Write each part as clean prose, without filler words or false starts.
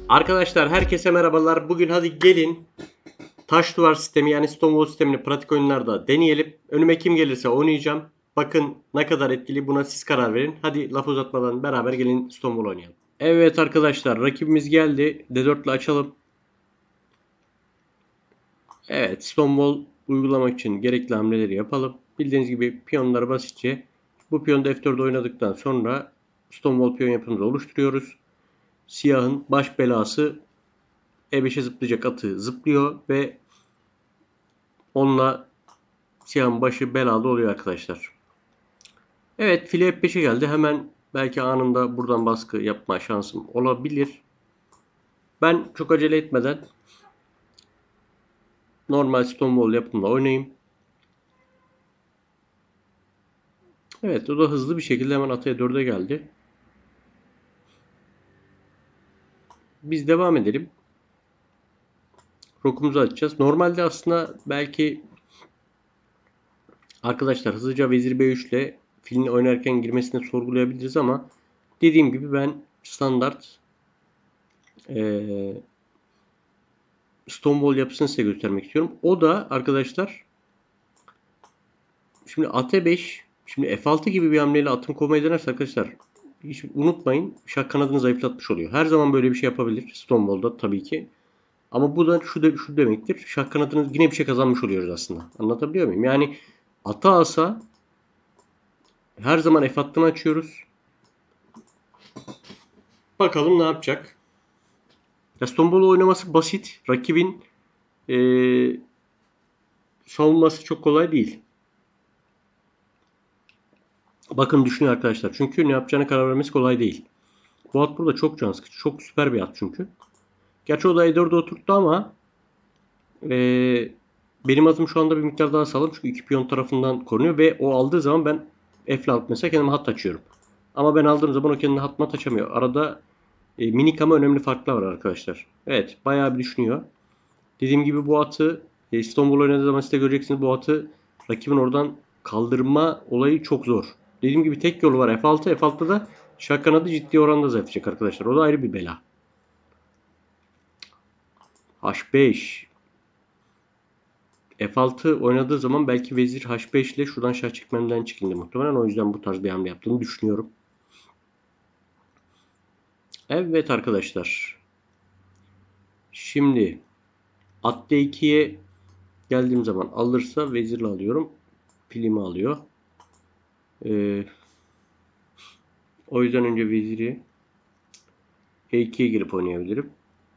Arkadaşlar herkese merhabalar. Bugün hadi gelin taş duvar sistemi yani Stonewall sistemini pratik oyunlarda deneyelim. Önüme kim gelirse oynayacağım. Bakın ne kadar etkili, buna siz karar verin. Hadi laf uzatmadan beraber gelin Stonewall oynayalım. Evet arkadaşlar, rakibimiz geldi. D4 ile açalım. Evet, Stonewall uygulamak için gerekli hamleleri yapalım. Bildiğiniz gibi piyonları basitçe bu piyonda F4'de oynadıktan sonra Stonewall piyon yapımızı oluşturuyoruz. Siyahın baş belası E5'e zıplayacak atı zıplıyor ve onunla siyahın başı belalı oluyor arkadaşlar. Evet, file F5'e geldi. Hemen belki anında buradan baskı yapma şansım olabilir. Ben çok acele etmeden normal Stonewall yapımla oynayayım. Evet, o da hızlı bir şekilde hemen atı E4'e geldi. Biz devam edelim. Rokumuzu açacağız. Normalde aslında belki arkadaşlar hızlıca vezir B3 ile filin oynarken girmesini sorgulayabiliriz ama dediğim gibi ben standart Stonewall yapısını size göstermek istiyorum. O da arkadaşlar şimdi at E5, şimdi F6 gibi bir hamleyle atın kovmayı denerse arkadaşlar hiç unutmayın, şah kanadını zayıflatmış oluyor. Her zaman böyle bir şey yapabilir Stonewall'da tabii ki. Ama bu da şu demektir. Şah kanadını yine bir şey kazanmış oluyoruz aslında. Anlatabiliyor muyum? Yani ata alsa her zaman F hattını açıyoruz. Bakalım ne yapacak. Ya Stonewall oynaması basit. Rakibin savunması çok kolay değil. Bakın düşünüyor arkadaşlar. Çünkü ne yapacağını karar vermesi kolay değil. Bu at burada çok can sıkıcı. Çok süper bir at çünkü. Gerçi o da E4'e oturttu ama benim atım şu anda bir miktar daha sağlam. Çünkü iki piyon tarafından korunuyor ve o aldığı zaman ben F'le alıp mesela kendime hat açıyorum. Ama ben aldığım zaman o kendine hat mat açamıyor. Arada minik ama önemli farklar var arkadaşlar. Evet, bayağı bir düşünüyor. Dediğim gibi bu atı İstanbul oynadığı zaman siz de göreceksiniz, bu atı rakibin oradan kaldırma olayı çok zor. Dediğim gibi tek yolu var F6. F6'da da şah kanadı ciddi oranda zayıflayacak arkadaşlar. O da ayrı bir bela. H5. F6 oynadığı zaman belki vezir H5 ile şuradan şah çekmemden çekindi muhtemelen. O yüzden bu tarz bir hamle yaptığını düşünüyorum. Evet arkadaşlar. Şimdi at D2'ye geldiğim zaman alırsa vezirle alıyorum. Filimi alıyor. O yüzden önce veziri E2'ye girip oynayabilirim.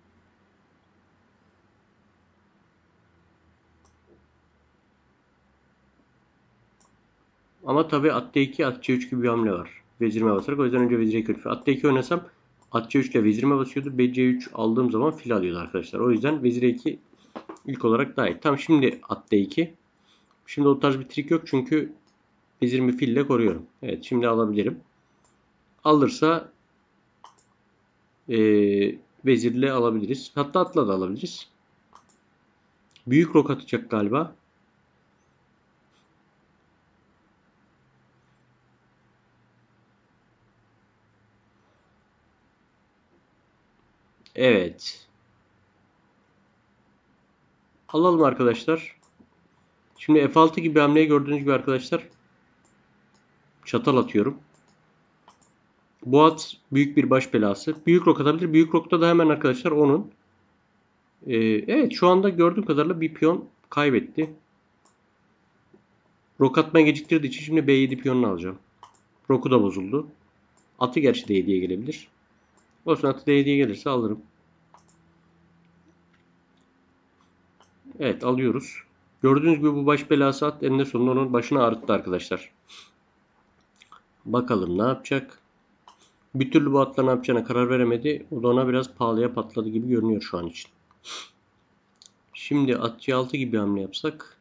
Ama tabi at D2, at C3 gibi bir hamle var. Vezirime basarak. O yüzden önce vezir E2. At D2 oynasam at C3 ile vezirime basıyordu. B C3 aldığım zaman fil alıyordu arkadaşlar. O yüzden vezir E2 ilk olarak daha iyi. Tamam, şimdi at D2. Şimdi o tarz bir trik yok çünkü vezirimi fille koruyorum. Evet, şimdi alabilirim. Alırsa vezirle alabiliriz. Hatta atla da alabiliriz. Büyük rok atacak galiba. Evet. Alalım arkadaşlar. Şimdi F6 gibi hamleyi gördüğünüz gibi arkadaşlar çatal atıyorum. Bu at büyük bir baş belası. Büyük rok atabilir. Büyük rokta da hemen arkadaşlar onun. Evet, şu anda gördüğüm kadarıyla bir piyon kaybetti. Rok atmaya geciktirdiği için şimdi B7 piyonunu alacağım. Roku da bozuldu. Atı gerçi D7'ye gelebilir. Olsun, atı D7'ye gelirse alırım. Evet, alıyoruz. Gördüğünüz gibi bu baş belası at eninde sonunda onun başını ağrıttı arkadaşlar. Bakalım ne yapacak. Bir türlü bu atla ne yapacağına karar veremedi. O da ona biraz pahalıya patladı gibi görünüyor şu an için. Şimdi at C6 gibi hamle yapsak.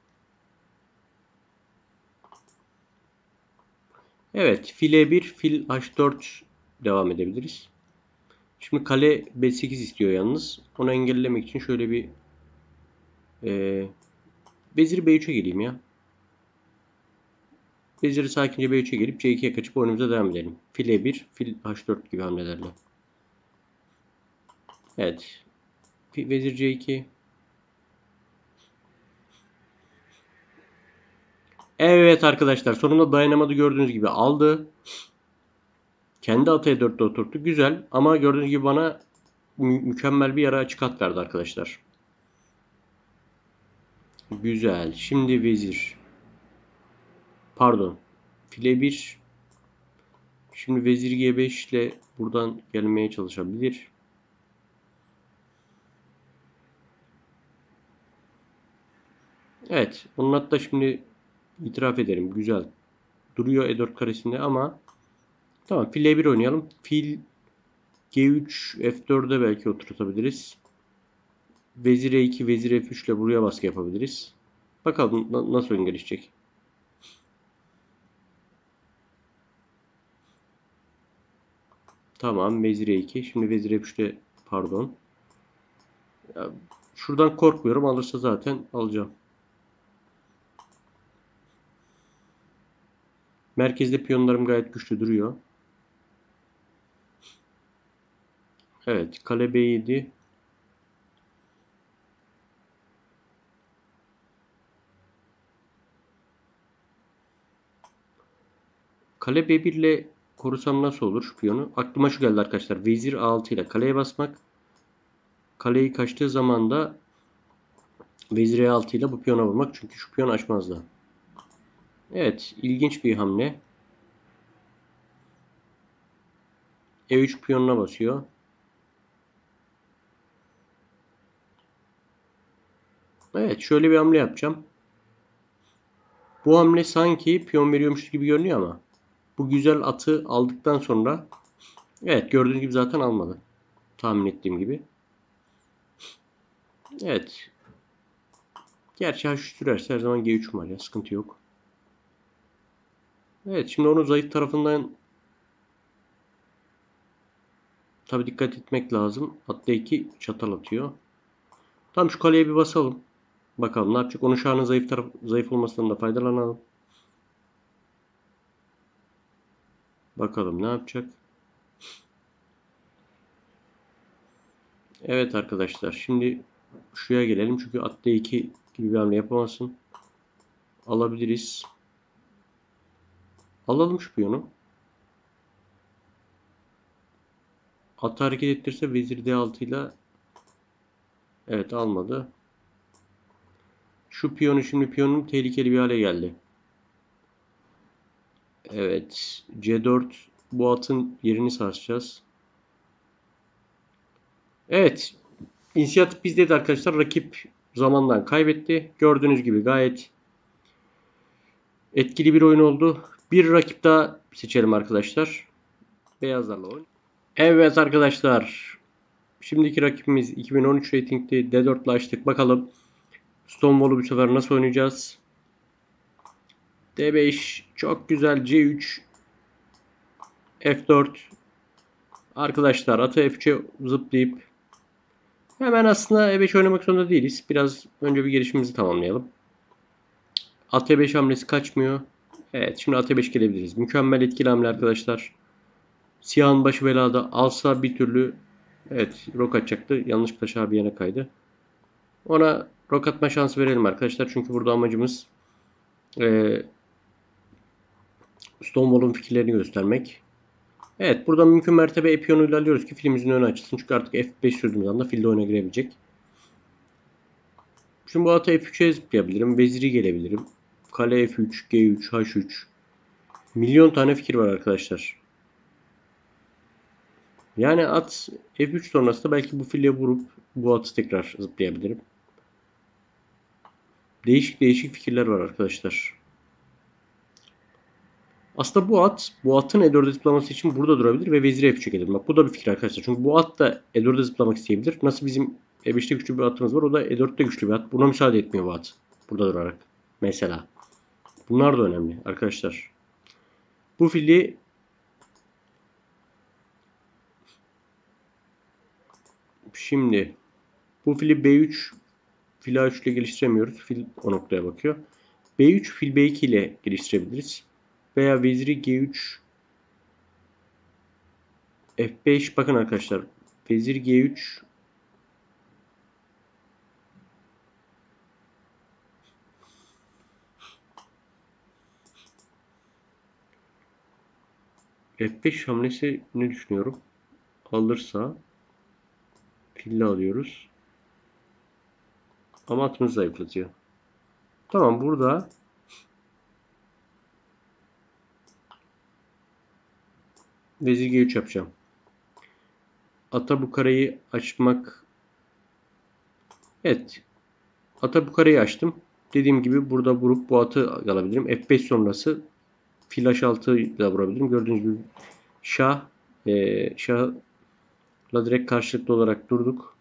Evet, fil E1, fil H4 devam edebiliriz. Şimdi kale B8 istiyor yalnız. Onu engellemek için şöyle bir e, vezir B3'e geleyim ya. Veziri sakince B3'e gelip C2'ye kaçıp oyunumuza devam edelim. Fil E1, fil H4 gibi hamlelerle. Evet. Vezir C2. Evet arkadaşlar, sonunda dayanamadı, gördüğünüz gibi aldı. Kendi atı E4'te oturttu. Güzel ama gördüğünüz gibi bana mükemmel bir yara açık at verdi arkadaşlar. Güzel. Şimdi vezir. Pardon. File 1. Şimdi vezir G5 ile buradan gelmeye çalışabilir. Evet. Onun hatta şimdi itiraf ederim. Güzel. Duruyor E4 karesinde ama tamam, fil E1 oynayalım. Fil G3 F4'e belki oturtabiliriz. Vezir E2, vezir F3 ile buraya baskı yapabiliriz. Bakalım nasıl oyun gelişecek. Tamam, vezir E2. Şimdi vezir F3'te, pardon. Ya, şuradan korkmuyorum. Alırsa zaten alacağım. Merkezde piyonlarım gayet güçlü duruyor. Evet, kale B7. Kale B1 ile korusam nasıl olur şu piyonu? Aklıma şu geldi arkadaşlar. Vezir A6 ile kaleye basmak. Kaleyi kaçtığı zaman da vezir E6 ile bu piyona vurmak. Çünkü şu piyon açmaz da. Evet, ilginç bir hamle. E3 piyonuna basıyor. Evet, şöyle bir hamle yapacağım. Bu hamle sanki piyon veriyormuş gibi görünüyor ama bu güzel atı aldıktan sonra, evet, gördüğünüz gibi zaten almadı. Tahmin ettiğim gibi. Evet. Gerçi H3 sürerse her zaman G3 var ya, sıkıntı yok. Evet, şimdi onun zayıf tarafından tabi dikkat etmek lazım. At D2 çatal atıyor. Tam şu kaleye bir basalım. Bakalım ne yapacak. Onun şahının zayıf olmasından da faydalanalım. Bakalım ne yapacak. Evet arkadaşlar, şimdi şuraya gelelim. Çünkü at D2 gibi bir hamle yapamazsın. Alabiliriz. Alalım şu piyonu. Atı hareket ettirse vezir D6 ile, evet, almadı. Şu piyonu, şimdi piyonum tehlikeli bir hale geldi. Evet. C4, bu atın yerini sarsacağız. Evet. İnisiyatif bizdeydi arkadaşlar. Rakip zamandan kaybetti. Gördüğünüz gibi gayet etkili bir oyun oldu. Bir rakip daha seçelim arkadaşlar. Beyazlarla oyun. Evet arkadaşlar. Şimdiki rakibimiz 2013 ratingli D4 ile açtık. Bakalım Stonewall'u bu sefer nasıl oynayacağız? D5 çok güzel. C3 F4. Arkadaşlar atı F3'e zıplayıp hemen aslında E5 oynamak zorunda değiliz. Biraz önce bir gelişimimizi tamamlayalım. At E5 hamlesi kaçmıyor. Evet, şimdi at E5 gelebiliriz. Mükemmel etkili hamle arkadaşlar. Siyahın başı belada, alsa bir türlü, evet, rok atacaktı. Yanlışlıkla şah bir yana kaydı. Ona rok atma şansı verelim arkadaşlar. Çünkü burada amacımız e, Stonewall'un fikirlerini göstermek. Evet, burada mümkün mertebe E-piyonuyla alıyoruz ki filimizin önü açılsın. Çünkü artık F5 sürdüğümüz anda fil de oyuna girebilecek. Şimdi bu atı F3'e zıplayabilirim. Veziri gelebilirim. Kale F3, G3, H3. Milyon tane fikir var arkadaşlar. Yani at F3 sonrasında belki bu file vurup bu atı tekrar zıplayabilirim. Değişik değişik fikirler var arkadaşlar. Aslında bu atın E4'e zıplaması için burada durabilir ve vezir F3'e gelir. Bak, bu da bir fikir arkadaşlar. Çünkü bu at da E4'e zıplamak isteyebilir. Nasıl bizim E5'te güçlü bir atımız var, o da E4'te güçlü bir at. Buna müsaade etmiyor bu at. Burada durarak. Mesela. Bunlar da önemli arkadaşlar. Bu fili şimdi bu fili B3 fil A3 ile geliştiremiyoruz. Fil o noktaya bakıyor. B3 fil B2 ile geliştirebiliriz. Veya veziri G3 F5, bakın arkadaşlar. Vezir G3 F5 hamlesi ne düşünüyorum? Alırsa fille alıyoruz. Ama atımızı zayıflatıyor. Tamam, burada vezir G3 yapacağım. Ata bu kareyi açmak. Evet. Ata bu kareyi açtım. Dediğim gibi burada vurup bu atı alabilirim. F5 sonrası fil H6 da vurabilirim. Gördüğünüz gibi şahla direkt karşılıklı olarak durduk.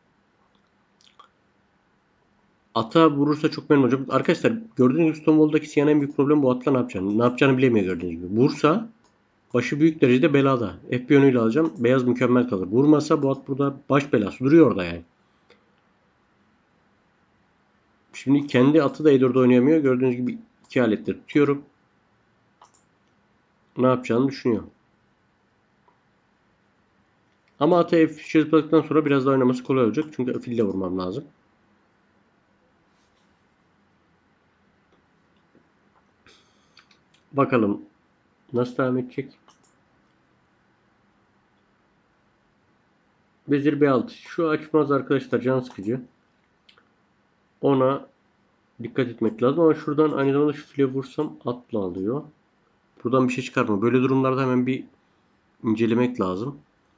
Ata vurursa çok memnun olacağım. Arkadaşlar gördüğünüz gibi Stonewall'daki siyahın en büyük problemi bu atla ne yapacağını. Ne yapacağını bilemiyor gördüğünüz gibi. Vursa başı büyük derecede belada. F piyonuyla alacağım. Beyaz mükemmel kalır. Vurmasa bu at burada baş belası. Duruyor orada yani. Şimdi kendi atı da E4'de oynayamıyor. Gördüğünüz gibi iki aletle tutuyorum. Ne yapacağını düşünüyor. Ama atı F3 yaptıktan sonra biraz daha oynaması kolay olacak. Çünkü fille vurmam lazım. Bakalım nasıl devam edecek. Vezir B6. Şu açmaz arkadaşlar, can sıkıcı. Ona dikkat etmek lazım ama şuradan aynı zamanda şu file vursam atla alıyor. Buradan bir şey çıkar mı? Böyle durumlarda hemen bir incelemek lazım.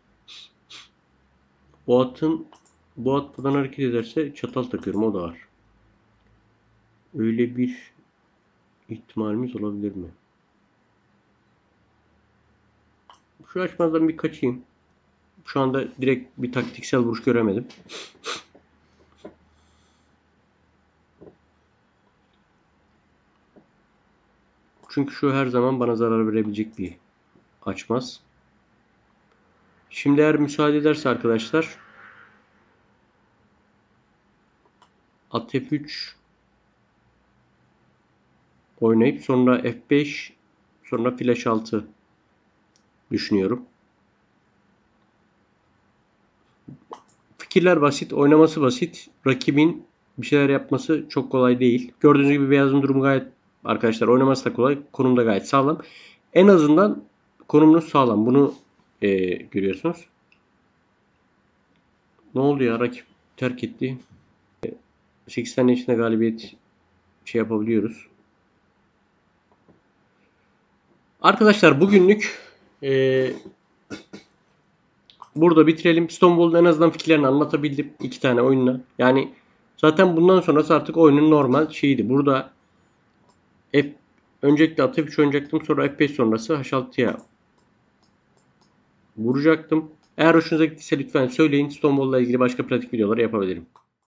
Bu at buradan hareket ederse çatal takıyorum, o da var. Öyle bir ihtimalimiz olabilir mi? Şu açmazdan bir kaçayım. Şu anda direkt bir taktiksel vuruş göremedim. Çünkü şu her zaman bana zarar verebilecek bir açmaz. Şimdi eğer müsaade ederse arkadaşlar at F3 oynayıp sonra F5 sonra flash 6 düşünüyorum. Fikirler basit, oynaması basit. Rakibin bir şeyler yapması çok kolay değil. Gördüğünüz gibi beyazın durumu gayet, arkadaşlar oynaması da kolay. Konum da gayet sağlam. En azından konumunuz sağlam. Bunu görüyorsunuz. Ne oldu ya? Rakip terk etti. 8 tane içinde galibiyet şey yapabiliyoruz. Arkadaşlar bugünlük burada bitirelim. Stonewall'un en azından fikirlerini anlatabildim. 2 tane oyunla. Yani zaten bundan sonrası artık oyunun normal şeyiydi. Burada F öncelikle atı F3 oynayacaktım. Sonra F5 sonrası H6'ya vuracaktım. Eğer hoşunuza gittiyse lütfen söyleyin. Stonewall'la ilgili başka pratik videoları yapabilirim.